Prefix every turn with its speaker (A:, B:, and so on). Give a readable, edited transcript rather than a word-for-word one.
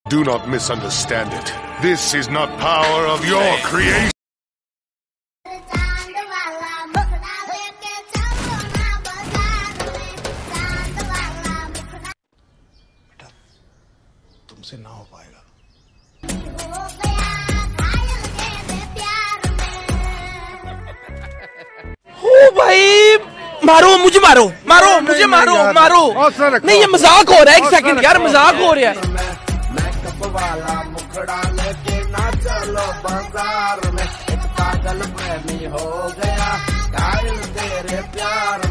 A: Do not misunderstand it. This is not power of your creation.
B: तुमसे ना हो पाएगा।
C: ओ भाई मारो मुझे, मारो मारो मुझे, मारो मारो। नहीं ये मजाक हो रहा है, एक सेकंड यार, मजाक हो रहा है।
D: मैं कप वाला मुखड़ा लेके ना चलो बाजार में, एक पागल प्रेमी हो गया, कायल तेरे प्यार